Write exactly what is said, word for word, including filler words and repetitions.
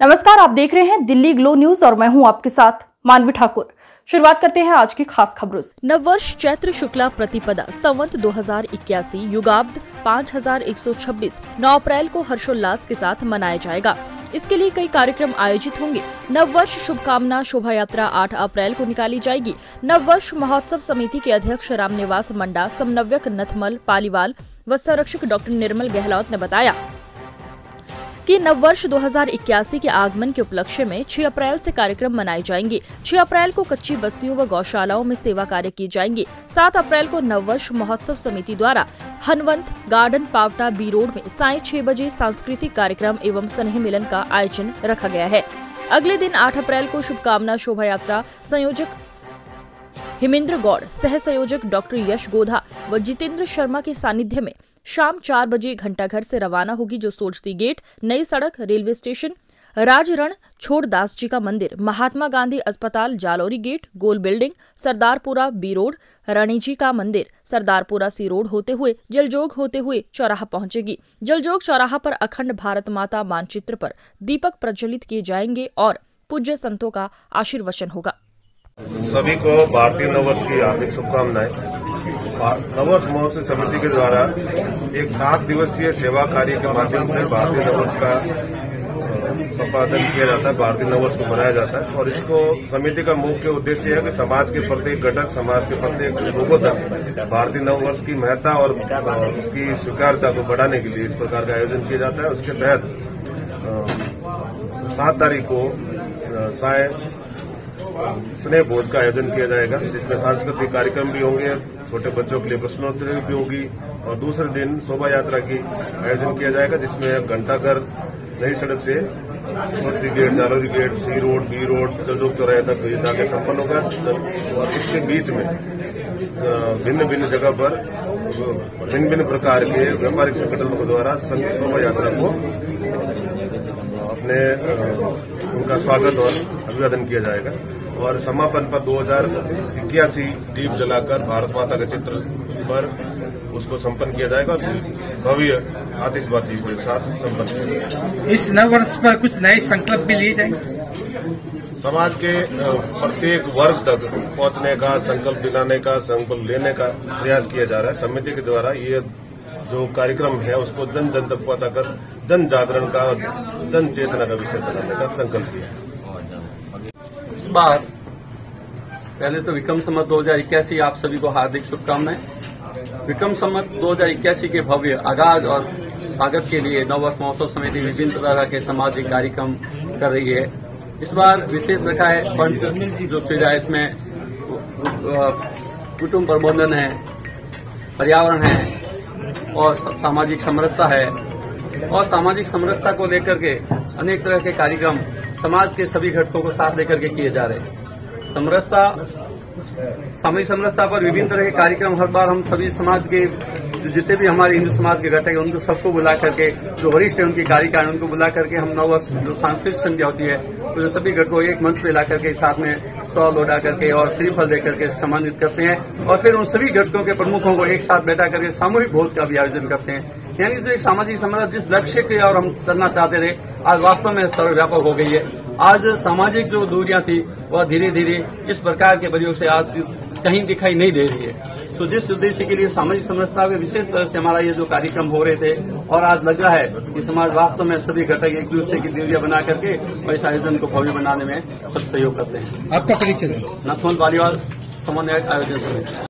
नमस्कार, आप देख रहे हैं दिल्ली ग्लो न्यूज और मैं हूं आपके साथ मानवी ठाकुर। शुरुआत करते हैं आज की खास खबरों से। नववर्ष चैत्र शुक्ला प्रतिपदा संवत दो हजार इक्यासी युगाब्द पाँच हजार एक सौ छब्बीस नौ अप्रैल को हर्षोल्लास के साथ मनाया जाएगा। इसके लिए कई कार्यक्रम आयोजित होंगे। नववर्ष शुभकामना शोभा यात्रा आठ अप्रैल को निकाली जाएगी। नववर्ष महोत्सव समिति के अध्यक्ष रामनिवास मंडा, समन्वयक नथमल पालीवाल व संरक्षक डॉक्टर निर्मल गहलोत ने बताया कि नववर्ष दो हजार इक्यासी के आगमन के उपलक्ष्य में छह अप्रैल से कार्यक्रम मनाए जाएंगे। छह अप्रैल को कच्ची बस्तियों व गौशालाओं में सेवा कार्य की जाएंगे। सात अप्रैल को नववर्ष महोत्सव समिति द्वारा Hanwant garden Pavta B road में साय छह बजे सांस्कृतिक कार्यक्रम एवं स्नेह मिलन का आयोजन रखा गया है। अगले दिन आठ अप्रैल को शुभकामना शोभा यात्रा संयोजक हिमेंद्र गौड़, सह संयोजक डॉक्टर यश गोधा व जितेंद्र शर्मा के सानिध्य में शाम चार बजे घंटाघर से रवाना होगी, जो सोलती गेट, नई सड़क, रेलवे स्टेशन, राजरण, छोड़दास जी का मंदिर, महात्मा गांधी अस्पताल, जालौरी गेट, गोल building, Sardarpura B road, Rani ji का मंदिर, सरदारपुरा सी रोड होते हुए जलजोग होते हुए चौराहा पहुंचेगी। जलजोग चौराहा पर अखंड भारत माता मानचित्र पर दीपक प्रज्वलित किए जाएंगे और पूज्य संतों का आशीर्वचन होगा। सभी को भारतीय नववर्ष की हार्दिक शुभकामनाएं। नववर्ष महोत्सव समिति के द्वारा एक सात दिवसीय सेवा कार्य के माध्यम से भारतीय नववर्ष का संपादन किया जाता है, भारतीय नववर्ष को मनाया जाता है। और इसको समिति का मुख्य उद्देश्य है कि समाज के प्रत्येक घटक, समाज के प्रत्येक लोगों तक भारतीय नववर्ष की महत्ता और उसकी स्वीकार्यता को बढ़ाने के लिए इस प्रकार का आयोजन किया जाता है। उसके तहत सात तारीख को साय स्नेह भोज का आयोजन किया जाएगा, जिसमें सांस्कृतिक कार्यक्रम भी होंगे, छोटे बच्चों के लिए प्रश्नोत्तरी भी होगी। और दूसरे दिन शोभा यात्रा की आयोजन किया जाएगा, जिसमें घंटाघर नई सड़क से Solati gate, Jalori gate, C road, B road, Jaljog चौराहे तक जाके संपन्न होगा। और इसके बीच में भिन्न भिन्न जगह पर भिन्न भिन्न प्रकार के व्यापारिक संगठनों के द्वारा शोभा यात्रा को अपने उनका स्वागत और अभिवादन किया जाएगा। और समापन पर दो हजार इक्यासी दीप जलाकर भारत माता के चित्र पर उसको संपन्न किया जाएगा और भव्य आतिशबाजी के साथ संपन्न किया जाएगा। इस नव वर्ष पर कुछ नए संकल्प भी लिए जाएंगे। समाज के प्रत्येक वर्ग तक पहुंचने का, संकल्प दिलाने का, संकल्प लेने का प्रयास किया जा रहा है। समिति के द्वारा ये जो कार्यक्रम है उसको जन जन तक पहुंचाकर जन जागरण का, जन चेतना का विषय बनाने का संकल्प किया है। इस बार पहले तो विक्रम संवत दो हजार इक्यासी आप सभी को हार्दिक शुभकामनाएं। विक्रम संवत दो हजार इक्यासी के भव्य आगाज और स्वागत के लिए नववर्ष महोत्सव समिति विभिन्न तरह के सामाजिक कार्यक्रम कर रही है। इस बार विशेष रखा है पंच जो सुविधा है, इसमें कुटुंब प्रबंधन है, पर्यावरण है और सामाजिक समरसता है। और सामाजिक समरसता को लेकर के अनेक तरह के कार्यक्रम समाज के सभी घटकों को साथ लेकर के किए जा रहे हैं। समरसता सामाजिक समरसता पर विभिन्न तरह के कार्यक्रम हर बार हम सभी समाज के जितने भी हमारे हिंदू समाज के घटक हैं उनको सबको बुला करके, जो वरिष्ठ है उनकी कार्यकारिणी उनको बुला करके हम नववर्ष जो सांस्कृतिक संध्या होती है तो जो सभी घटकों को एक मंच पे ला करके साथ में सौ लौटा करके और श्रीफल दे करके सम्मानित करते हैं। और फिर उन सभी घटकों के प्रमुखों को एक साथ बैठा करके सामूहिक भोज का भी आयोजन करते हैं। यानी जो एक सामाजिक समरस जिस लक्ष्य के और हम करना चाहते थे आज वास्तव में सर्वव्यापक हो गई है। आज सामाजिक जो दूरियां थी वह धीरे धीरे इस प्रकार के वजह से आज कहीं दिखाई नहीं दे रही है। तो जिस उद्देश्य के लिए सामाजिक समरसता के विशेष तरह से हमारा ये जो कार्यक्रम हो रहे थे और आज लग रहा है कि समाज वास्तव में सभी घटक एक दूसरे की दूरियां बना करके और इस आयोजन को भव्य बनाने में सब सहयोग करते हैं। आपका परिचय? नथमल पालीवाल, समन्वयक आयोजन समिति।